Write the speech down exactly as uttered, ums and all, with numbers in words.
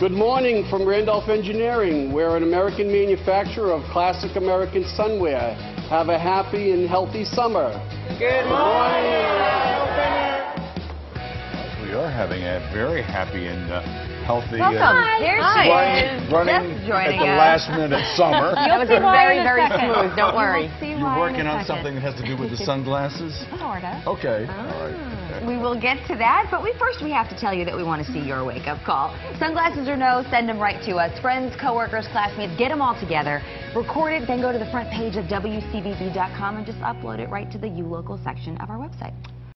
Good morning from Randolph Engineering. We're an American manufacturer of classic American sunwear. Have a happy and healthy summer. Good morning. We are having a very happy and uh, healthy Welcome. uh, There's running, running Just at joining the us. last minute summer. That was very, very smooth. Don't worry. You're working on something that has to do with the sunglasses? Sort of. Okay. Ah. All right. We will get to that, but we first we have to tell you that we want to see your wake-up call. Sunglasses or no, send them right to us. Friends, coworkers, classmates, get them all together. Record it, then go to the front page of W C V B dot com and just upload it right to the U Local section of our website.